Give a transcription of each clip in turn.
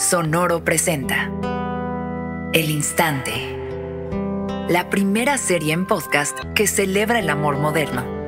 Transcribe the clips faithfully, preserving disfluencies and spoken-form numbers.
Sonoro presenta El Instante, la primera serie en podcast que celebra el amor moderno.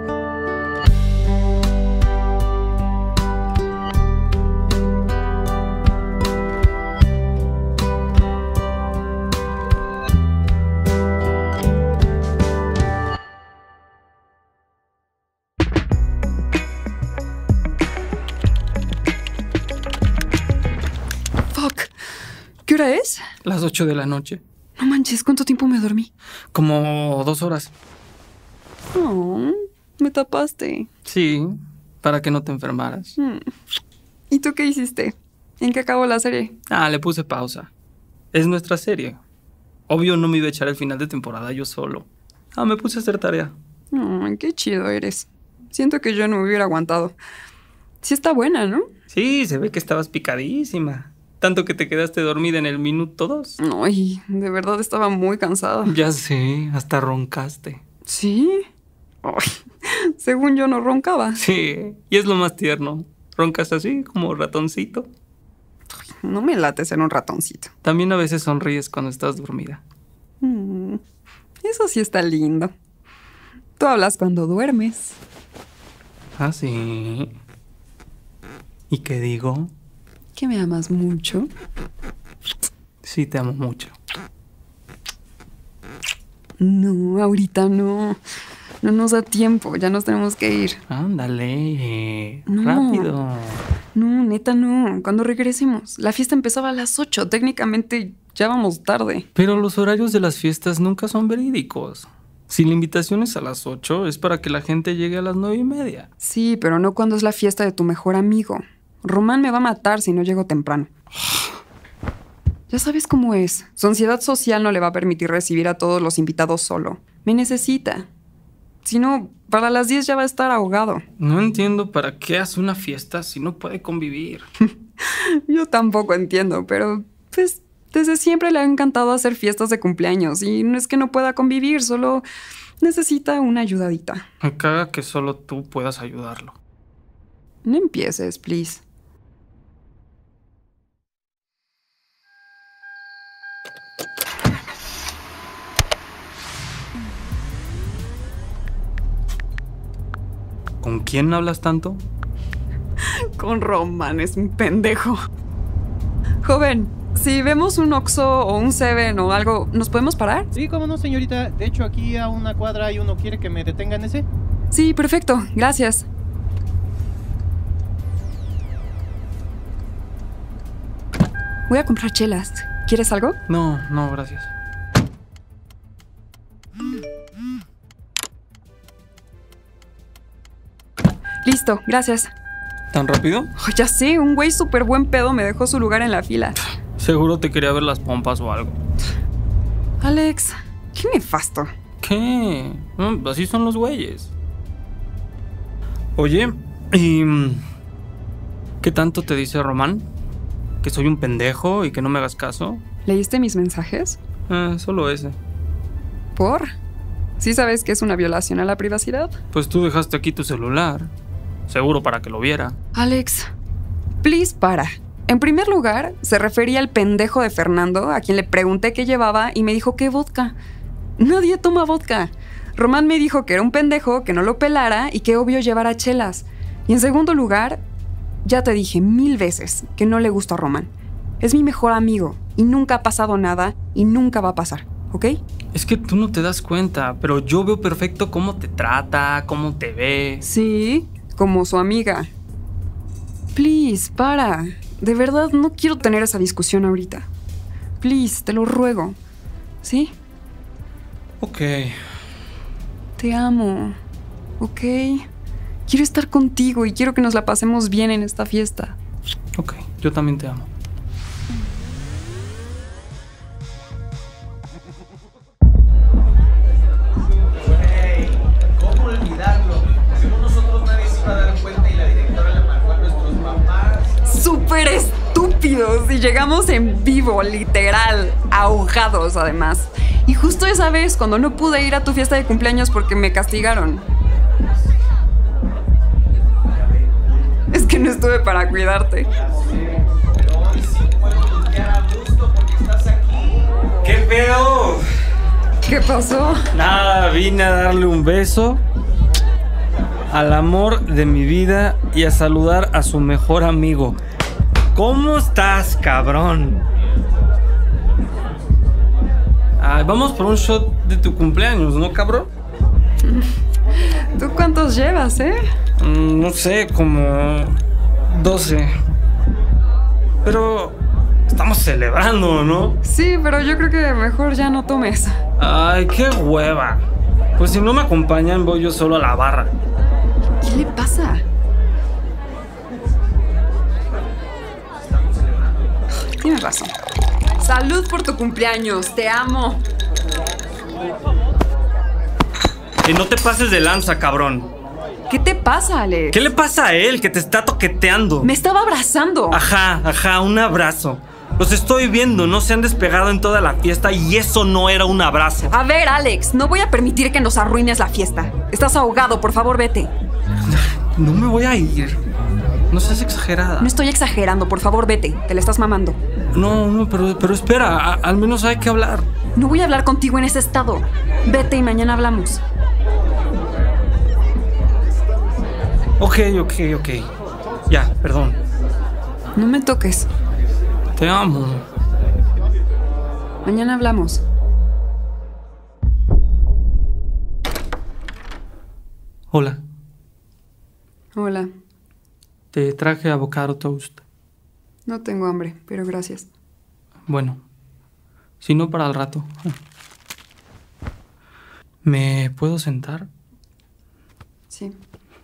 ¿Qué hora es? Las ocho de la noche. No manches, ¿cuánto tiempo me dormí? Como dos horas. Oh, me tapaste. Sí, para que no te enfermaras. Mm. ¿Y tú qué hiciste? ¿En qué acabó la serie? Ah, le puse pausa. Es nuestra serie. Obvio no me iba a echar el final de temporada yo solo. Ah, me puse a hacer tarea. Oh, qué chido eres. Siento que yo no me hubiera aguantado. Sí está buena, ¿no? Sí, se ve que estabas picadísima. Tanto que te quedaste dormida en el minuto dos. Ay, de verdad estaba muy cansada. Ya sé, hasta roncaste. ¿Sí? Ay, según yo no roncaba. Sí, y es lo más tierno. Roncas así, como ratoncito. Ay, no me late ser un ratoncito. También a veces sonríes cuando estás dormida. Mm, eso sí está lindo. Tú hablas cuando duermes. Ah, sí. ¿Y qué digo? ¿Que me amas mucho? Sí, te amo mucho. No, ahorita no. No nos da tiempo, ya nos tenemos que ir. Ándale, no, rápido. No, neta no, cuando regresemos. La fiesta empezaba a las ocho, técnicamente ya vamos tarde. Pero los horarios de las fiestas nunca son verídicos. Si la invitación es a las ocho, es para que la gente llegue a las nueve y media. Sí, pero no cuando es la fiesta de tu mejor amigo. Román me va a matar si no llego temprano. Ya sabes cómo es. Su ansiedad social no le va a permitir recibir a todos los invitados solo. Me necesita. Si no, para las diez ya va a estar ahogado. No entiendo para qué hace una fiesta si no puede convivir. Yo tampoco entiendo, pero pues desde siempre le ha encantado hacer fiestas de cumpleaños. Y no es que no pueda convivir, solo necesita una ayudadita. Me caga que solo tú puedas ayudarlo. No empieces, please. ¿Con quién hablas tanto? Con Román, es un pendejo. Joven, si vemos un Oxxo o un Seven o algo, ¿nos podemos parar? Sí, cómo no, señorita. De hecho, aquí a una cuadra hay uno. ¿Quiere que me detenga en ese? Sí, perfecto. Gracias. Voy a comprar chelas. ¿Quieres algo? No, no, gracias. Listo, gracias. ¿Tan rápido? Oh, ya sé, un güey súper buen pedo me dejó su lugar en la fila. Seguro te quería ver las pompas o algo. Alex, qué nefasto. ¿Qué? No, así son los güeyes. Oye, ¿y qué tanto te dice Román? ¿Que soy un pendejo y que no me hagas caso? ¿Leíste mis mensajes? Eh, solo ese. ¿Por? ¿Sí sabes que es una violación a la privacidad? Pues tú dejaste aquí tu celular. Seguro para que lo viera. Alex, please para. En primer lugar, se refería al pendejo de Fernando, a quien le pregunté qué llevaba y me dijo que vodka. Nadie toma vodka. Román me dijo que era un pendejo, que no lo pelara y que obvio llevara chelas. Y en segundo lugar, ya te dije mil veces que no le gusto a Román. Es mi mejor amigo y nunca ha pasado nada y nunca va a pasar, ¿ok? Es que tú no te das cuenta, pero yo veo perfecto cómo te trata, cómo te ve. Sí, como su amiga. Please, para. De verdad, no quiero tener esa discusión ahorita. Please, te lo ruego. ¿Sí? Ok. Te amo. ¿Ok? Quiero estar contigo y quiero que nos la pasemos bien en esta fiesta. Ok, yo también te amo. ¿Cómo olvidarlo? Según nosotros nadie se iba a dar cuenta y la directora le marcó a nuestros papás. ¡Súper estúpidos! Y llegamos en vivo, literal, ahogados además. Y justo esa vez, cuando no pude ir a tu fiesta de cumpleaños porque me castigaron. Es que no estuve para cuidarte. Pero hoy sí puedo ¿Qué pedo? ¿Qué pasó? Nada, vine a darle un beso al amor de mi vida y a saludar a su mejor amigo. ¿Cómo estás, cabrón? Ay, vamos por un shot de tu cumpleaños, ¿no, cabrón? ¿Tú cuántos llevas, eh? Mm, no sé, como doce. Pero estamos celebrando, ¿no? Sí, pero yo creo que mejor ya no tomes. Ay, qué hueva. Pues si no me acompañan, voy yo solo a la barra. ¿Qué le pasa? Tienes razón. Salud por tu cumpleaños, te amo. Y no te pases de lanza, cabrón. ¿Qué te pasa, Alex? ¿Qué le pasa a él que te está toqueteando? Me estaba abrazando. Ajá, ajá, un abrazo. Los estoy viendo, no se han despegado en toda la fiesta y eso no era un abrazo. A ver, Alex, no voy a permitir que nos arruines la fiesta. Estás ahogado, por favor, vete. No me voy a ir. No seas exagerada. No estoy exagerando, por favor, vete. Te la estás mamando. No, no, pero, pero espera, a- al menos hay que hablar. No voy a hablar contigo en ese estado. Vete y mañana hablamos. Ok, ok, ok. Ya, perdón. No me toques. Te amo. Mañana hablamos. Hola, Hola. te traje avocado toast. No tengo hambre, pero gracias. Bueno, si no para el rato. ¿Me puedo sentar? Sí.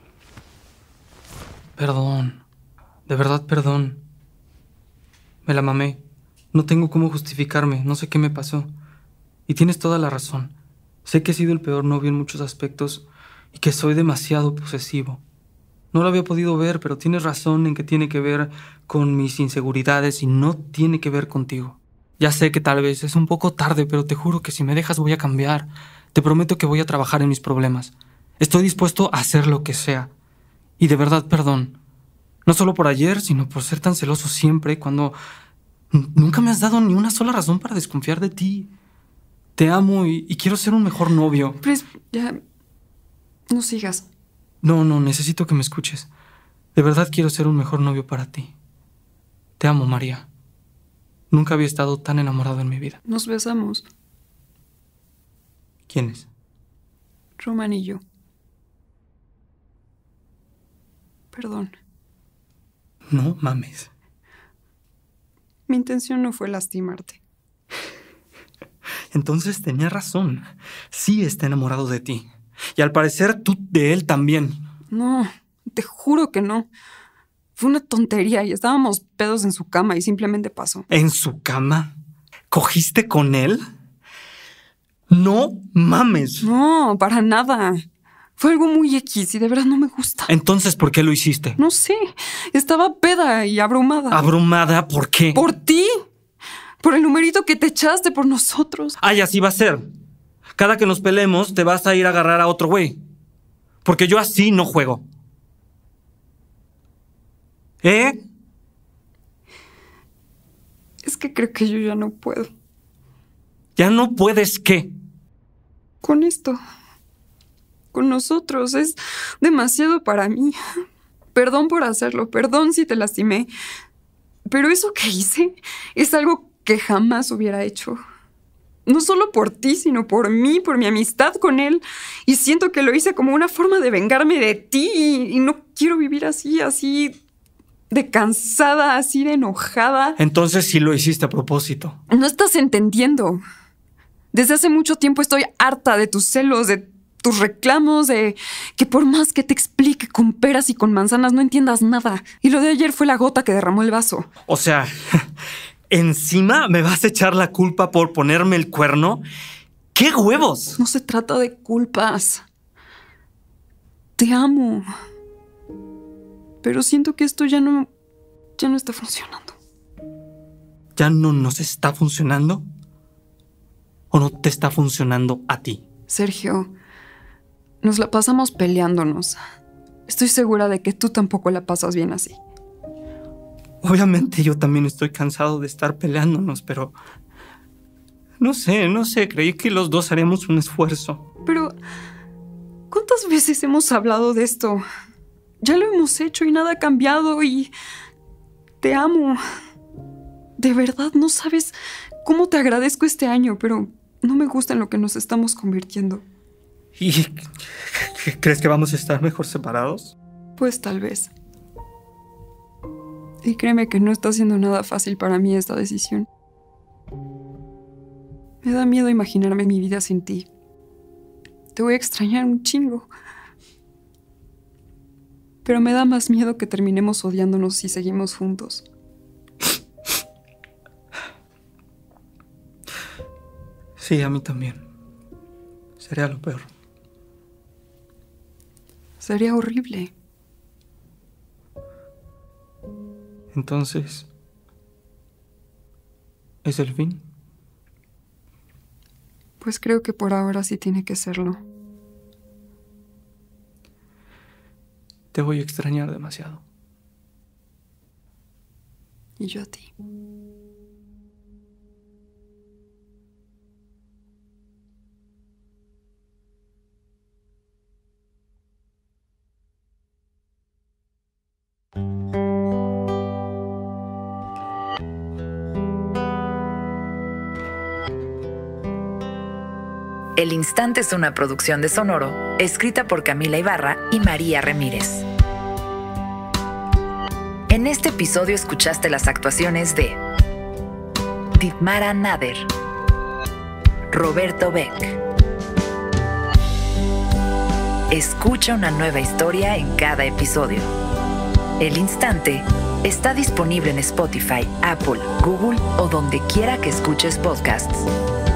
Perdón. De verdad, perdón. Me la mamé. No tengo cómo justificarme. No sé qué me pasó. Y tienes toda la razón. Sé que he sido el peor novio en muchos aspectos y que soy demasiado posesivo. No lo había podido ver, pero tienes razón en que tiene que ver con mis inseguridades y no tiene que ver contigo. Ya sé que tal vez es un poco tarde, pero te juro que si me dejas voy a cambiar. Te prometo que voy a trabajar en mis problemas. Estoy dispuesto a hacer lo que sea. Y de verdad, perdón. No solo por ayer, sino por ser tan celoso siempre cuando n- nunca me has dado ni una sola razón para desconfiar de ti. Te amo y, y quiero ser un mejor novio. Pues ya... No sigas. No, no, necesito que me escuches. De verdad quiero ser un mejor novio para ti. Te amo, María. Nunca había estado tan enamorado en mi vida. Nos besamos, ¿Quién es? Roman y yo. Perdón. No mames. Mi intención no fue lastimarte. Entonces tenía razón. Sí está enamorado de ti. Y al parecer tú de él también. No, te juro que no. Fue una tontería y estábamos pedos en su cama y simplemente pasó. ¿En su cama? ¿Cogiste con él? No mames. No, para nada. Fue algo muy X y de verdad no me gusta. Entonces, ¿por qué lo hiciste? No sé, estaba peda y abrumada. ¿Abrumada? ¿Por qué? Por ti. Por el numerito que te echaste por nosotros. Ay, así va a ser. Cada que nos peleemos, te vas a ir a agarrar a otro güey. Porque yo así no juego. ¿Eh? Es que creo que yo ya no puedo. ¿Ya no puedes qué? Con esto. Con nosotros. Es demasiado para mí. Perdón por hacerlo. Perdón si te lastimé. Pero eso que hice es algo que jamás hubiera hecho. No solo por ti, sino por mí, por mi amistad con él. Y siento que lo hice como una forma de vengarme de ti. Y no quiero vivir así, así de cansada, así de enojada. Entonces sí lo hiciste a propósito. No estás entendiendo. Desde hace mucho tiempo estoy harta de tus celos, de tus reclamos, de que por más que te explique con peras y con manzanas no entiendas nada. Y lo de ayer fue la gota que derramó el vaso. O sea, ¿encima me vas a echar la culpa por ponerme el cuerno? ¡Qué huevos! No se trata de culpas. Te amo. Pero siento que esto ya no... ya no está funcionando. ¿Ya no nos está funcionando? ¿O no te está funcionando a ti? Sergio, nos la pasamos peleándonos. Estoy segura de que tú tampoco la pasas bien así. Obviamente yo también estoy cansado de estar peleándonos, pero No sé, no sé, creí que los dos haríamos un esfuerzo. Pero, ¿cuántas veces hemos hablado de esto? Ya lo hemos hecho y nada ha cambiado y... Te amo. De verdad, no sabes cómo te agradezco este año, pero no me gusta en lo que nos estamos convirtiendo. ¿Y crees que vamos a estar mejor separados? Pues tal vez. Y créeme que no está siendo nada fácil para mí esta decisión. Me da miedo imaginarme mi vida sin ti. Te voy a extrañar un chingo. Pero me da más miedo que terminemos odiándonos si seguimos juntos. Sí, a mí también. Sería lo peor. Sería horrible. Entonces, ¿es el fin? Pues creo que por ahora sí tiene que serlo. Te voy a extrañar demasiado. Y yo a ti. El Instante es una producción de Sonoro, escrita por Camila Ibarra y María Ramírez. En este episodio escuchaste las actuaciones de Dithmara Nader, Roberto Beck. Escucha una nueva historia en cada episodio. El Instante está disponible en Spotify, Apple, Google o donde quiera que escuches podcasts.